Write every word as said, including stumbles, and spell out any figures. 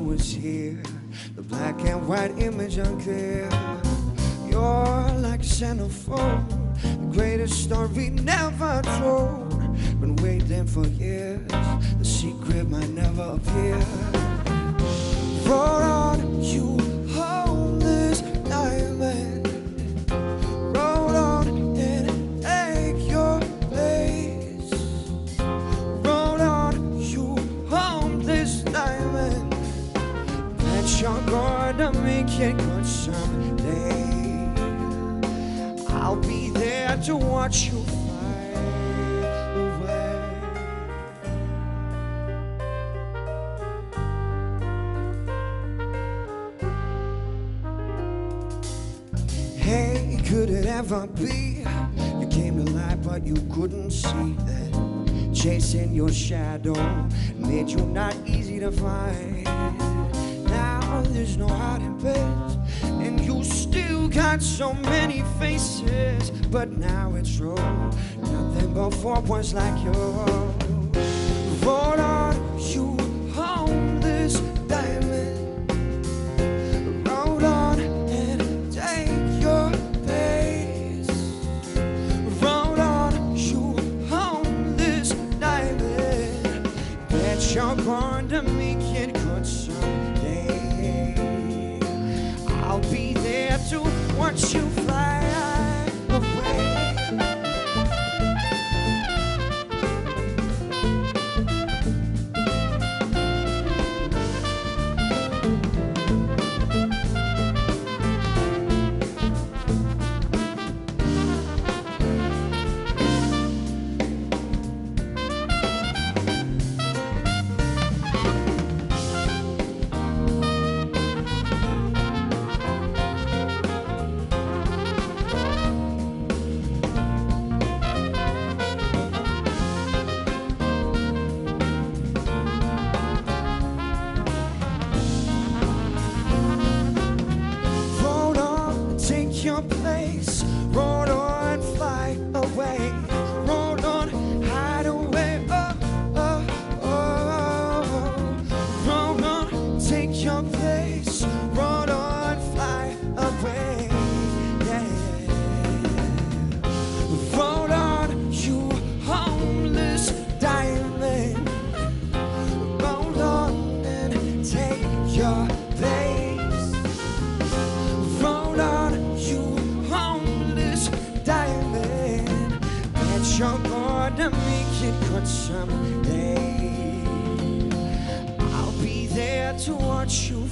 was here, the black and white image unclear. You're like a centerfold, the greatest story never told. Been waiting for years, the secret might never appear. Roll on, you hold this diamond. Roll on and take your place. Roll on, you hold this diamond. Bet you're gonna make it good someday. I'll be there to watch you fly away. Hey, could it ever be you came to life but you couldn't see that chasing your shadow made you not easy to find? Now there's no hiding place, and you still got so many faces, but now it's true, nothing but four points like yours. Roll on, you hold this diamond. Roll on and take your pace. Roll on, you hold this diamond. Bet you're going to make it good someday. I'll be there to watch you fly away. Your place, roll on, fly away, roll on, hide away, oh, oh, oh, roll on, take your place, roll on, fly away, yeah, roll on, you homeless diamond, roll on and take your place. Roll on, you homeless diamond. Bet you're gonna make it good someday. I'll be there to watch you